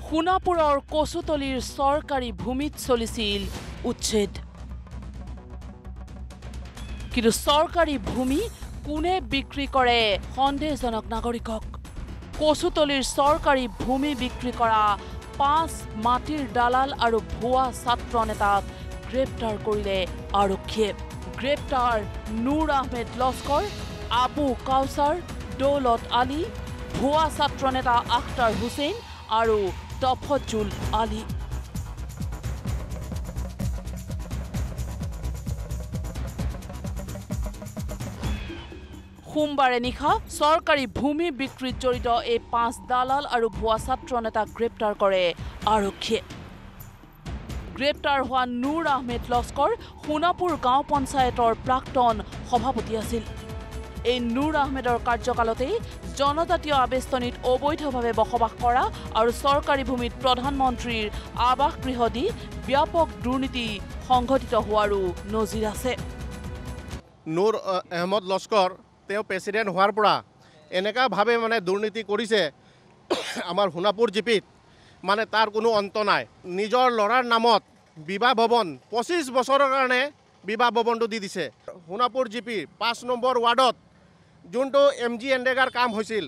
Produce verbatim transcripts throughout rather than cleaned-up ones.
সোণাপুৰৰ কচুতলিৰ চৰকাৰী ভূমিত চলিছিল উচ্ছেদ কিন্তু চৰকাৰী ভূমি কোনে বিক্ৰী কৰে সন্দেহজনক নাগৰিকক কচুতলিৰ চৰকাৰী ভূমি বিক্ৰী কৰা পাঁচ মাটিৰ দালাল আৰু ভুৱা ছাত্ৰ নেতাক গ্ৰেপ্তাৰ কৰিলে আৰক্ষীয়ে গ্ৰেপ্তাৰ নুৰ আহমেদ লস্কৰ আবু কাউসাৰ দৌলত আলী ভুৱা ছাত্ৰ নেতা আখতাৰ হুছেইন আৰু তফজ্জুল আলী সোমবাৰে নিশা চৰকাৰী ভূমি বিক্ৰীত জড়িত এই পাঁচ দালাল আৰু ভুৱা ছাত্ৰ নেতাক গ্ৰেপ্তাৰ কৰে আৰক্ষীয়ে গ্ৰেপ্তাৰ হোৱা নুৰ আহমেদ লস্কৰ সোণাপুৰ গাঁও পঞ্চায়তৰ প্ৰাক্তন সভাপতি আছিল এই নুৰ আহমেদৰ কাৰ্যকালতেই জনজাতীয় আবেষ্টনীত অবৈধভাৱে বসবাস কৰা আৰু চৰকাৰী ভূমিত প্ৰধানমন্ত্ৰীৰ আৱাস গৃহ দি ব্যাপক দুৰ্নীতি সংঘটিত হোৱাৰো নজিৰ আছে নুৰ আহমেদ লস্কৰ তেওঁ প্ৰেসিডেন্ট হোৱাৰ পৰা এনেকা ভাবে মানে দুৰ্নীতি কৰিছে আমাৰ সোণাপুৰ জিপিত মানে তাৰ কোনো অন্ত নাই নিজৰ লৰাৰ নামত বিবাহ ভৱন পঁচিছ বছৰৰ কাৰণে বিবাহ ভৱনটো দি দিছে সোণাপুৰ জিপি পাঁচ নম্বৰ ৱাৰ্ডত যোনটো এম জি এণ্ডেগাৰ কাম হৈছিল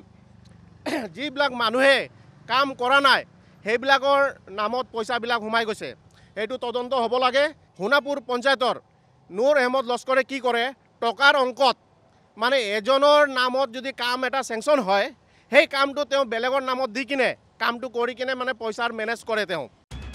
যিবিলাক মানুহে কাম কৰা নাই সেইবিলাকৰ নামত পইচাবিলাক সোমাই গৈছে এইটো তদন্ত হ'ব লাগে সোণাপুৰ পঞ্চায়তৰ নুৰ আহমেদ লস্কৰে কি কৰে টকাৰ অংকত মানে এজনৰ নামত যদি কাম এটা সেংশন হয় সেই কামটো তেওঁ বেলেগৰ নামত দি কিনে কামটো কৰি কিনে মানে পইচাৰ মেনেজ কৰে তেওঁ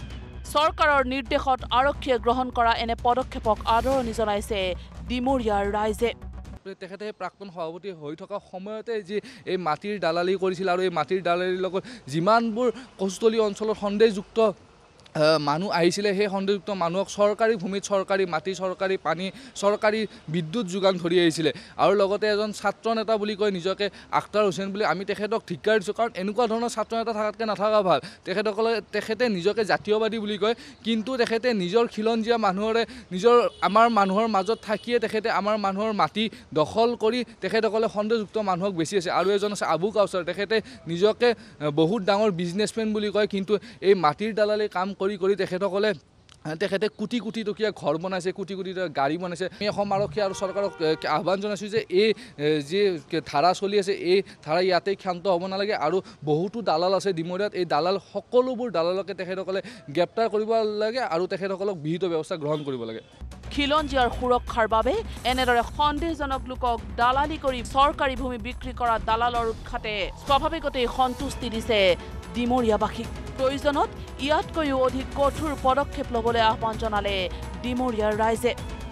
চৰকাৰৰ নিৰ্দেশত আৰক্ষীয়ে গ্ৰহণ কৰা এনে পদক্ষেপক আদৰণি জনাইছে ডিমৰীয়াৰ ৰাইজে তেখেতে প্ৰাক্তন সভাপতি হৈ থকা সময়তে যে এই মাটিৰ দালালি কৰিছিল আৰু এই মাটিৰ দালালিৰ লগত যিমানবোৰ কচুতলি অঞ্চলৰ সন্দেহযুক্ত মানুহ আহিছিলে সেই সন্দেহযুক্ত মানুহক চৰকাৰী ভূমিত চৰকাৰী মাটি চৰকাৰী পানী চৰকাৰী বিদ্যুৎ যোগান ধৰি আহিছিলে আৰু লগতে এজন ছাত্ৰ নেতা বুলি কয় নিজকে আখতাৰ হুছেইন বুলি আমি তেখেতক ধিক্কাৰ দিছোঁ কাৰণ এনেকুৱা ধৰণৰ ছাত্ৰ নেতা থকাতকৈ নাথাকা ভাল তেখেতসকলে তেখেতে নিজকে জাতীয়বাদী বুলি কয় কিন্তু তেখেতে নিজৰ খিলঞ্জীয়া মানুহৰে নিজৰ আমাৰ মানুহৰ মাজত থাকিয়ে তেখেতে আমাৰ মানুহৰ মাটি দখল কৰি তেখেতসকলে সন্দেহযুক্ত মানুহক বেছি আছে আৰু এজন আছে আবু কাউসাৰ তেখেতে নিজকে বহুত ডাঙৰ বিজনেছমেন বুলি কয় কিন্তু এই মাটিৰ দালালি কাম কৰি কৰি তেখেতসকলে তেখেতে কোটি কোটি টকীয়া ঘৰ বনাইছে কোটি কোটি গাড়ী বনাইছে আমি অসম আৰক্ষী আৰু চৰকাৰক আহ্বান জনাইছোঁ যে এই যে ধাৰা চলি আছে এই ধাৰা ইয়াতে ক্ষান্ত হ'ব নালাগে আৰু বহুতো দালাল আছে ডিমৰীয়াত এই দালাল সকলোবোৰ দালালকে তেখেতসকলে গ্ৰেপ্তাৰ কৰিব লাগে আৰু তেখেতসকলক বিহিত ব্যৱস্থা গ্ৰহণ কৰিব লাগে খিলঞ্জীয়াৰ সুৰক্ষাৰ বাবে এনেদৰে সন্দেহজনক লোকক দালালি কৰি চৰকাৰী ভূমি বিক্ৰী কৰা দালালৰ উৎখাতে স্বাভাৱিকতেই সন্তুষ্টি দিছে ডিমৰীয়াবাসীক প্ৰয়োজনত ইয়াতকৈও অধিক কঠোৰ পদক্ষেপ ল'বলৈ আহ্বান জনালে ডিমৰীয়াৰ ৰাইজে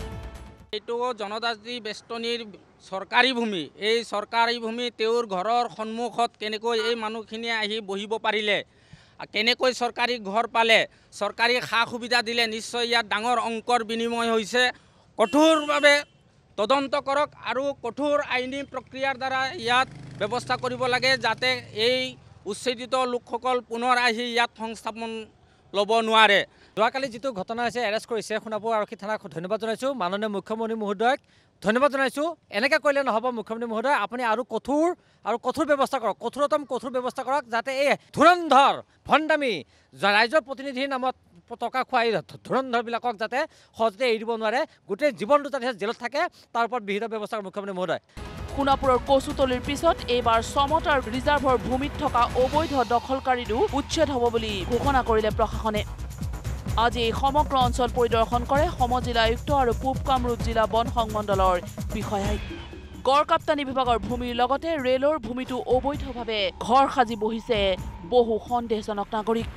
এইটো জনজাতি বেষ্টনীৰ চৰকাৰী ভূমি এই চৰকাৰী ভূমি তেওঁৰ ঘৰৰ সন্মুখত কেনেকৈ এই মানুহখিনিয়ে আহি বহিব পাৰিলে কেনেকৈ চৰকাৰী ঘৰ পালে চৰকাৰী সা সুবিধা দিলে নিশ্চয় ইয়াত ডাঙৰ অংকৰ বিনিময় হৈছে কঠোৰভাৱে তদন্ত কৰক আৰু কঠোৰ আইনী প্ৰক্ৰিয়াৰ দ্বাৰা ইয়াত ব্যৱস্থা কৰিব লাগে যাতে এই উচ্ছেদিত লোকসকল পুনৰ আহি ইয়াত সংস্থাপন ল'ব নোৱাৰে যোৱাকালি যিটো ঘটনা হৈছে এৰেষ্ট কৰিছে সোণাপুৰ আৰক্ষী থানাক ধন্যবাদ জনাইছোঁ মাননীয় মুখ্যমন্ত্ৰী মহোদয়ক ধন্যবাদ জনাইছোঁ এনেকৈ কৰিলে নহ'ব মুখ্যমন্ত্ৰী মহোদয় আপুনি আৰু কঠোৰ আৰু কঠোৰ ব্যৱস্থা কৰক কঠোৰতম কঠোৰ ব্যৱস্থা কৰক যাতে এই ধুৰন্ধৰ ভণ্ডামী ৰাইজৰ প্ৰতিনিধিৰ নামত টকা খুৱাই ধুৰন্ধৰবিলাকক যাতে সহজতে এৰি দিব নোৱাৰে গোটেই জীৱনটো যাতে জেলত থাকে তাৰ ওপৰত বিহিত ব্যৱস্থা মুখ্যমন্ত্ৰী মহোদয় সোণাপুৰৰ কচুতলিৰ পিছত এইবাৰ সমতাৰ ৰিজাৰ্ভৰ ভূমিত থকা অবৈধ দখলকাৰীৰো উচ্ছেদ হ'ব বুলি ঘোষণা কৰিলে প্ৰশাসনে আজি এই সমগ্ৰ অঞ্চল পৰিদৰ্শন কৰে সমজিলা আয়ুক্ত আৰু পূব কামৰূপ জিলা বন সংমণ্ডলৰ বিষয়াই গড়কাপ্তানি বিভাগৰ ভূমিৰ লগতে ৰেলৰ ভূমিটো অবৈধভাৱে ঘৰ সাজি বহিছে বহু সন্দেহজনক নাগৰিক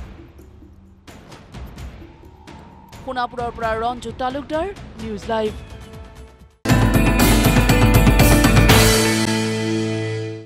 সোণাপুৰৰ পৰা ৰঞ্জু তালুকদাৰ নিউজ লাইভ